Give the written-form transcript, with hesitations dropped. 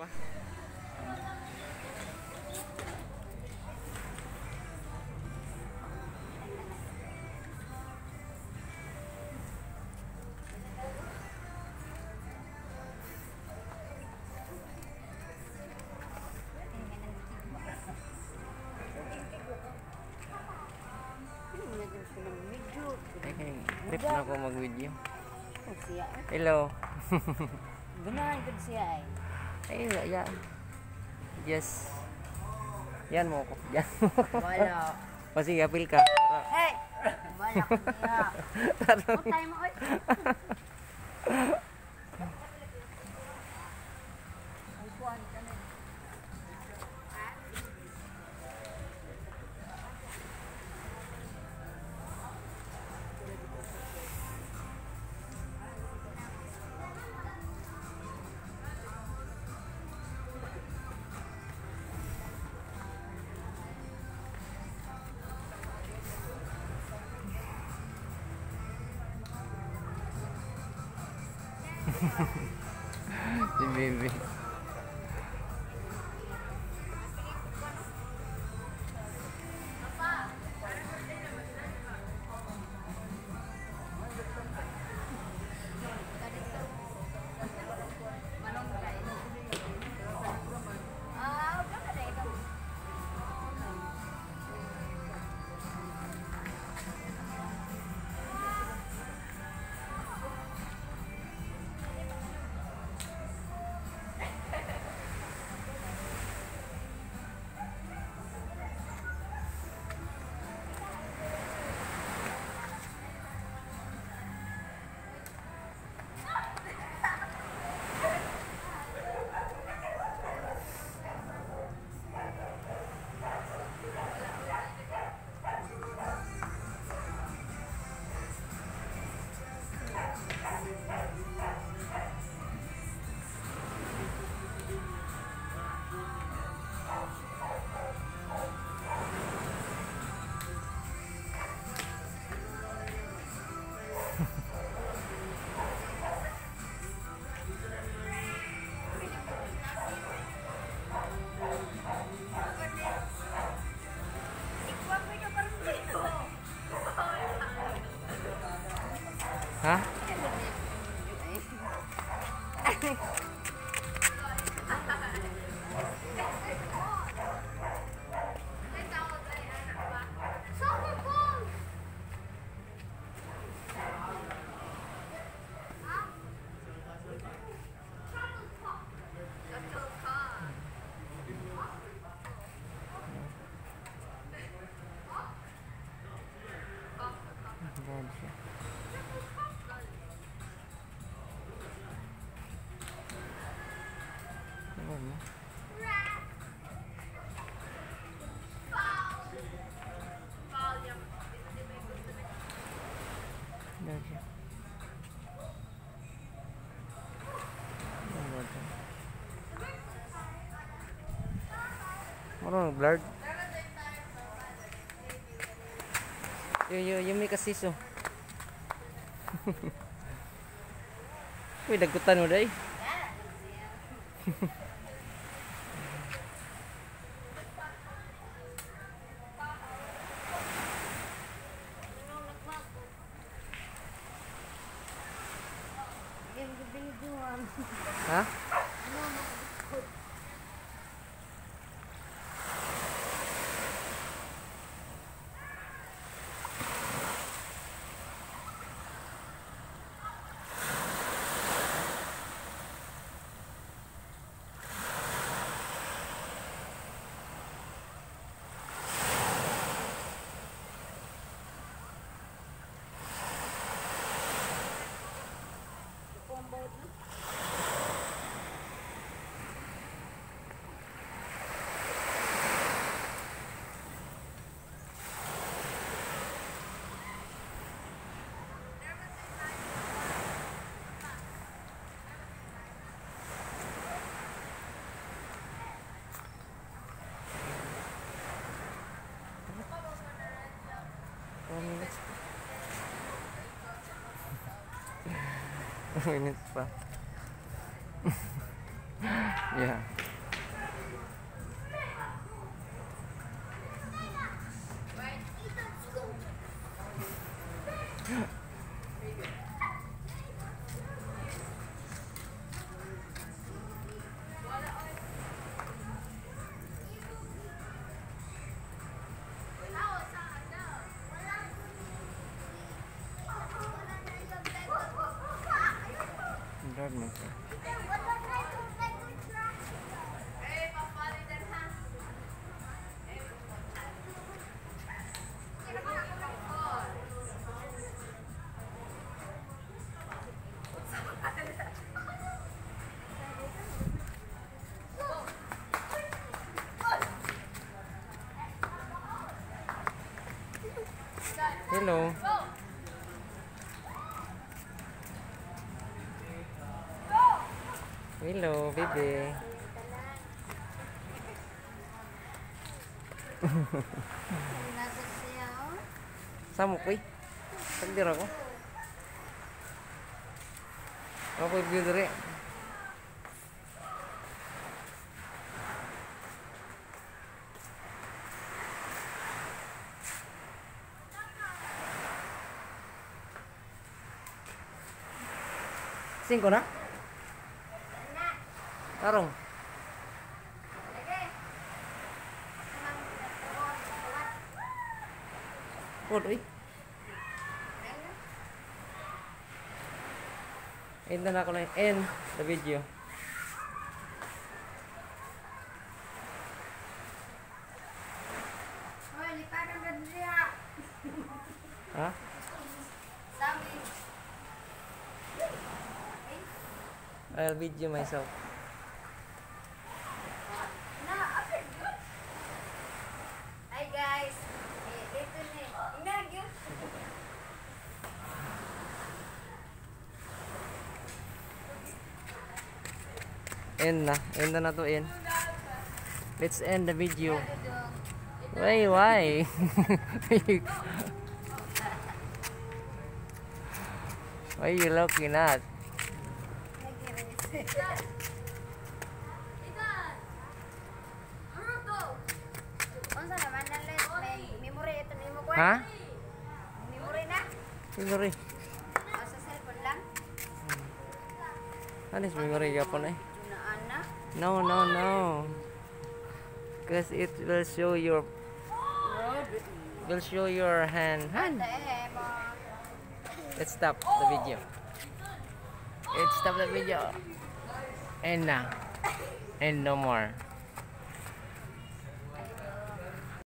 pa. Trip na ako mag-video. Hello. Gunahan ko siya ay. Ay, yan. Yes. Yan mo ako. Yan. Wala. Sige, apil ka. Hey! Wala ko niya. Patay mo, oy. Ay, kuhan ka na. Si baby. Ha? Ano, blurred? Yung may kasiso. Uy, dagutan mo day. Ha? Minutes pa. Yeah. Hello, baby. Nasad siya, oh. Samok, uy. Tagdir ako. Ako yung view diri. Cinco na? Tarong. Pud, uy. End na ako na. End the video. Hoy, liparan ka dito. Ha? Sabi. I'll video myself. Hi guys. Dito ni. Inag yun. End na to end. Let's end the video. Why? Why you looking at? Unsa naman nalit? May memory ito nimo ko. Ha? Memory na? Memory. O sa cellphone lang? Ano is memory yapon eh? Junaan na? No. Because it will show your hand. Dahil mo. Let's stop the video. Let's stop the video. And now. And no more.